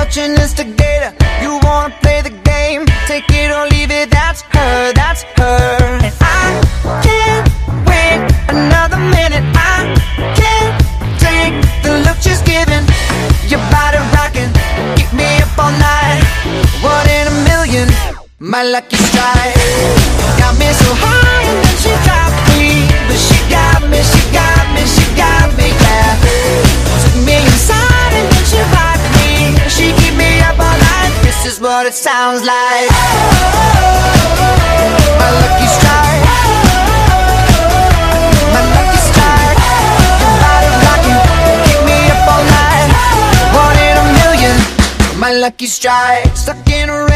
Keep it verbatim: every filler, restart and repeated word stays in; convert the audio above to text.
such an instigator. You wanna play the game, take it or leave it, that's her, that's her. And I can't wait another minute. I can't take the look she's giving. Your body rocking, keep me up all night. One in a million, my lucky strike. Got me so high and then she dropped me, but she got me, she got me, she got me, yeah. Took me inside and then she rocked me. She keep me up all night. This is what it sounds like. My lucky strike. My lucky strike. Your body rocking, keep me up all night. One in a million, my lucky strike. Stuck in a